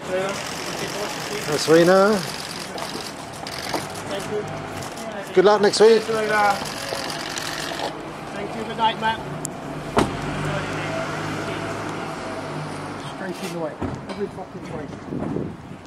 Serena. Thank you. Good luck next week. Thank you. Good night, Matt. Straight in the way. Every fucking way.